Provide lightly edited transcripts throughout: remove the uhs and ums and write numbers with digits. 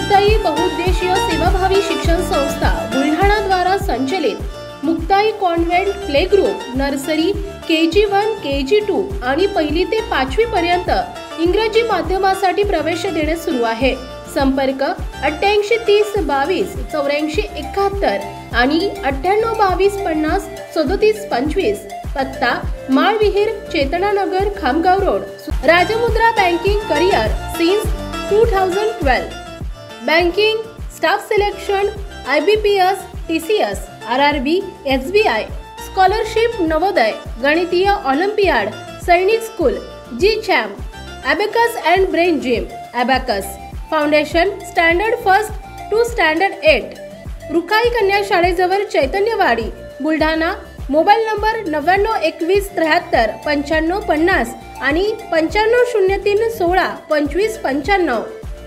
मुक्ताई बहुउद्देशीय सेवाभावी शिक्षण संस्था बुलढाणा द्वारा संचलित Muktai convent play group nursery KG1 KG2 आणि 1ली ते 5वी पर्यंत इंग्रजी माध्यमासाठी प्रवेश देणे सुरू आहे। संपर्क 88 30 22 84 71 आणि 98 22 50 37 25। पत्ता Malvihir Chetnanagar Khamgaon road. Rajmudra banking career since 2012। Banking staff selection IBPS TCS RRB SBI scholarship Navodaya गणितीय olympiad Sainik school GCHAM Abacus and Brain Gym Abacus foundation standard first to standard 8 Rukhai कन्या शाळेजवळ चैतन्यवाडी बुलढाणा। मोबाईल नंबर 99 21 73 95 50 आणि 95 03 16 25 95।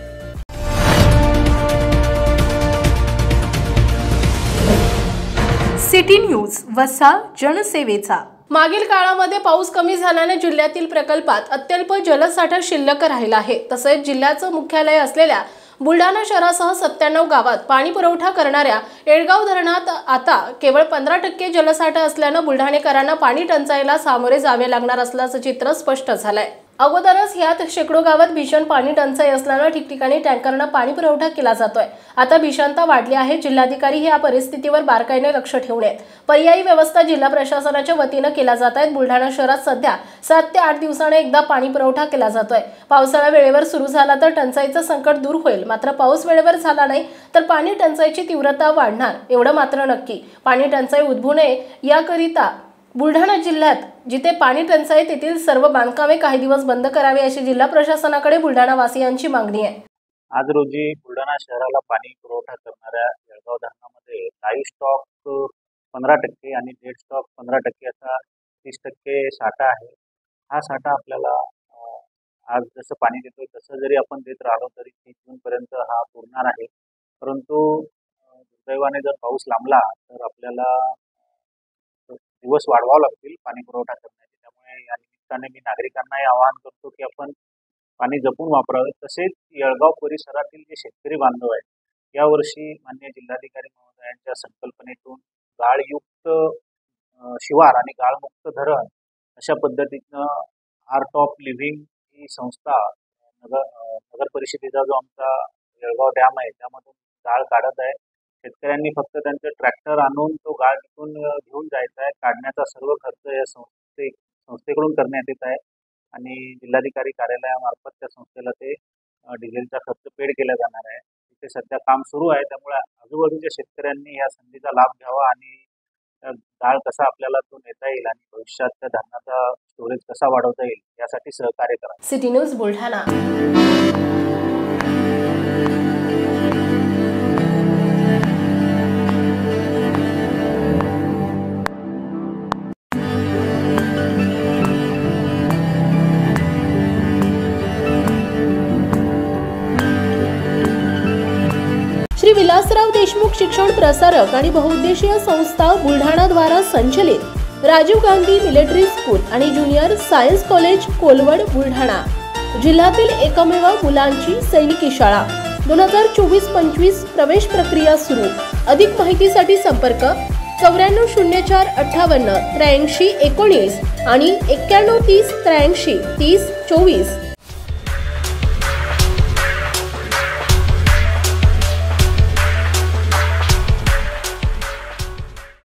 सिटी न्यूज वसा जनसेवेचा। मागील काळामध्ये पाऊस कमी झाल्याने जिल्ह्यातील प्रकल्पात अत्यल्प जलसाठा शिल्लक राहिला आहे। तसेच जिल्ह्याचं मुख्यालय असलेल्या बुलढाणा शहरासह 97 गावात पाणी पुरवठा करणाऱ्या येळगाव धरणात आता केवळ 15% जलसाठा असल्याने बुलढाणेकरांना पाणी टंचाईला सामोरे जावे लागणार असल्याचं चित्र स्पष्ट झालंय। अगोदरच यात शेकडो गावात भीषण पाणी टंचाई असल्याने ठिकठिकाणी टँकरने पाणी पुरवठा केला जातोय। आता भीषणता वाढली आहे। जिल्हाधिकारी या परिस्थितीवर बारकाईने लक्ष ठेवून पर्यायी व्यवस्था जिल्हा प्रशासनाच्या वतीने केल्या जात आहेत। बुलढाणा शहरात सध्या 7 ते 8 दिवसांनी एकदा पाणी पुरवठा केला जातोय। पावसाळा वेळेवर सुरू झाला तर टंचाईचं संकट दूर होईल, मात्र पाऊस वेळेवर झाला नाही तर पाणी टंचाईची तीव्रता वाढणार एवढं मात्र नक्की। पाणी टंचाई उद्भवू नये याकरिता बुलढाणा जिल्ह्यात जिथे पाणी टंचाई तेथील सर्व बांधकामे काही दिवस बंद करावी अशी जिल्हा प्रशासनाकडे बुलढाणा वासियांची मागणी आहे। आज रोजी बुलढाणा शहराला पाणी पुरवठा करणाऱ्या येळगाव धरणामध्ये लाईव्ह स्टॉक 15% आणि डेड स्टॉक 15% असा 30% साठा आहे। हा साठा आपल्याला आज जसं पाणी देतोय तसं जरी आपण देत राहिलो तरी 30 जूनपर्यंत हा पुरणार आहे। परंतु दुर्दैवाने जर पाऊस लांबला तर आपल्याला दिवस वाढवावं लागतील पाणी पुरवठा करण्याचे। त्यामुळे या निमित्ताने मी नागरिकांनाही आवाहन करतो की आपण पाणी जपून वापरावे। तसेच येळगाव परिसरातील जे शेतकरी बांधव आहेत यावर्षी माननीय जिल्हाधिकारी महोदयांच्या संकल्पनेतून गाळयुक्त शिवार आणि गाळमुक्त धरण अशा पद्धतीनं आर्ट ऑफ लिव्हिंग ही संस्था नगर परिषदेचा जो आमचा येळगाव डॅम आहे त्यामधून गाळ काढत आहे। शेतकऱ्यांनी फक्त त्यांचं ट्रॅक्टर आणून तो गाळ तिथून घेऊन जायचा आहे। काढण्याचा सर्व खर्च या संस्थेकडून करण्यात येत आहे आणि जिल्हाधिकारी कार्यालयामार्फत त्या संस्थेला ते डिझेलचा खर्च पेड केला जाणार आहे। तिथे सध्या काम सुरू आहे, त्यामुळे आजूबाजूच्या शेतकऱ्यांनी या संधीचा लाभ घ्यावा आणि गाळ कसा आपल्याला तो नेता येईल आणि भविष्यात त्या धान्याचा स्टोरेज कसा वाढवता येईल यासाठी सहकार्य करा। City news Buldhana. श्री विलासराव देशमुख शिक्षण प्रसारक आणि बहुउद्देशीय संस्था बुलढाणा द्वारा संचलित राजीव गांधी मिलिटरी स्कूल आणि junior science college Kolwad Buldhana जिल्ह्यातील एकमेव मुलांची सैनिकी शाळा 2024-25 प्रवेश प्रक्रिया सुरू। अधिक माहितीसाठी संपर्क 94 04 58 83 19 आणि 91 30 83 30 24।